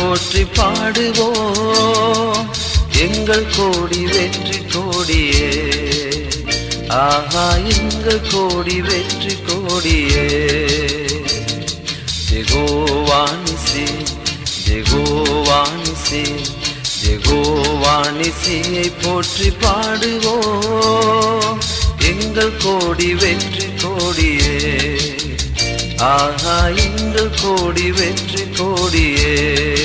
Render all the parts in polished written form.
போற்றி பாடுவோம் எங்கள் கோடி வெற்றி கோடியே. ஆஹா எங்கள் கோடி வெற்றி கோடியே. யெகோவா நிசி, யெகோவா நிசி, யெகோவா நிசியை போற்றி பாடுவோம் எங்கள் கோடி வெற்றி கோடியே. ஆஹா எங்கள் கோடி வெற்றி கோடியே.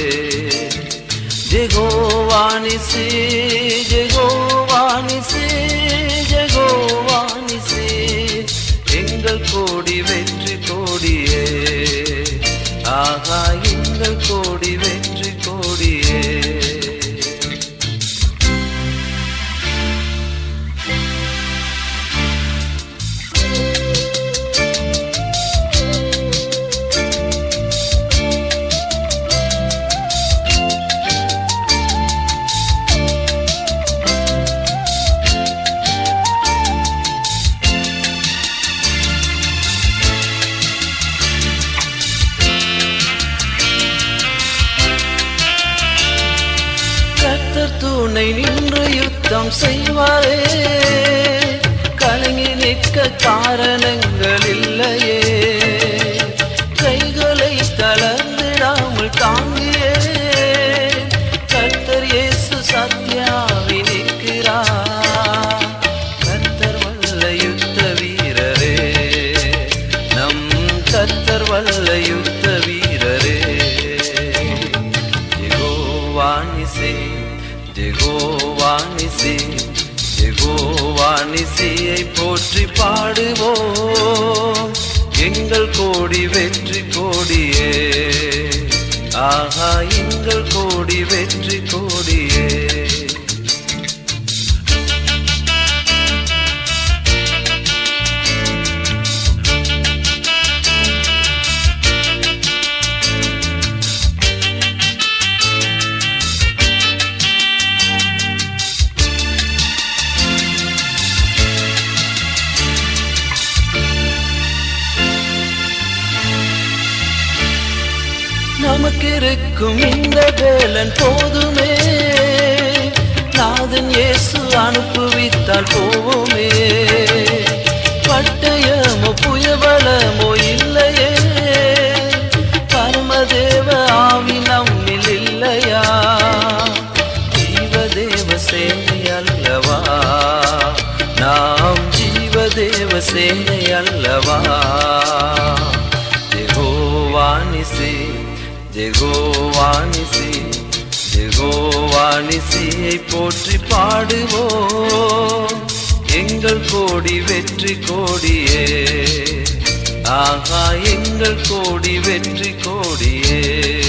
யெகோவா நிசி, யெகோவா நிசி, யெகோவா நிசி எங்கள் கோடி வெற்றி கோடியே. ஆஹா எங்கள் கோடி வெற்றி கோடியே. துணை நின்று யுத்தம் செய்வாரே, கலங்கி நிற்க காரணங்கள் இல்லையே. கைகளை தளர்ந்திடாமல் தாங்கியே கர்த்தர் இயேசு சத்யாவி நிற்கிறார். கர்த்தர் வல்ல யுத்த வீரரே, நம் கர்த்தர் வல்ல யுத்த வீரரே. யெகோவா நிசி, யெகோவா நிசி, யெகோவா நிசியை போற்றி பாடுவோம் எங்கள் கோடி வெற்றி கோடியே. ஆஹா எங்கள் கோடி வெற்றி கோடியே. நமக்கு இருக்கும் இந்த வேலன் போதுமே, நாதன் இயேசு அனுப்புவித்தால் போவோமே. பட்டயமோ புயபலமோ இல்லையே, பரமதேவ ஆவி நம்மில் இல்லையா. ஜீவதேவ சேனை அல்லவா நாம், ஜீவதேவ சேனை அல்லவா. யெகோவா நிசி, யெகோவா நிசி, யெகோவா நிசியை போற்றி பாடுவோம் எங்கள் கோடி வெற்றி கோடியே. ஆஹா எங்கள் கோடி வெற்றி கோடியே.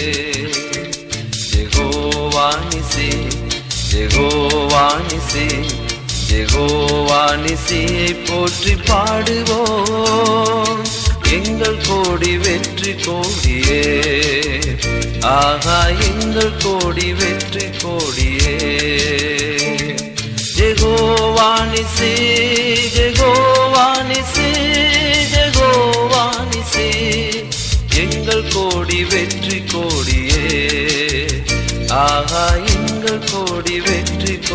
யெகோவா நிசி, யெகோவா நிசி, யெகோவா நிசியை போற்றி பாடுவோம் எங்கள் கோடி வெற்றி கோடியே. ஆஹா எங்கள் கோடி வெற்றி கோடியே. யெகோவா நிசி, யெகோவா நிசி, யெகோவா நிசி எங்கள் கோடி வெற்றி கோடியே. ஆஹா எங்கள் கோடி வெற்றி